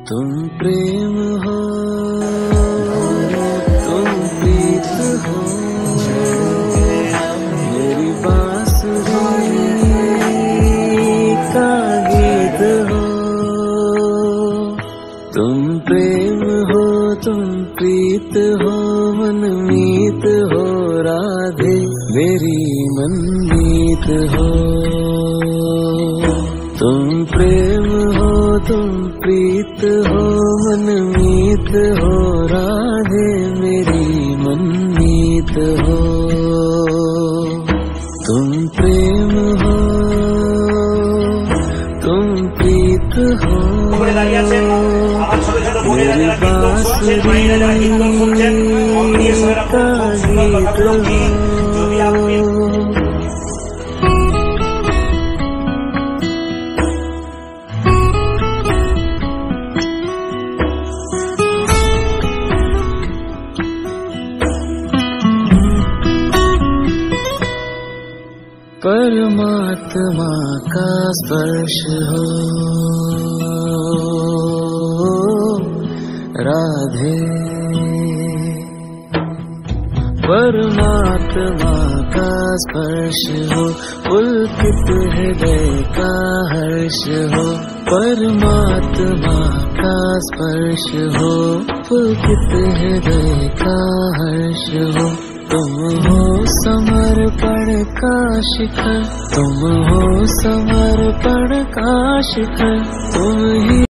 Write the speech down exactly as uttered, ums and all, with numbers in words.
तुम प्रेम हो, तुम प्रीत हो, मेरी बांसुरी का गीत हो। तुम प्रेम हो, तुम प्रीत हो, मनमीत हो, राधे मेरी मनमीत हो। तुम प्रेम हो, तुम प्रीत हो, मनमीत हो, राधे मेरी मनमीत हो। तुम प्रेम हो, तुम प्रीत हो, मेरी बांसुरी का गीत हो। परमात्मा का स्पर्श हो, राधे परमात्मा का स्पर्श हो, पुलकित हृदय का हर्ष हो। परमात्मा का स्पर्श हो, पुलकित हृदय का हर्ष हो। तुम हो समर्पण का शिखर, तुम हो समर्पण का शिखर, तुम ही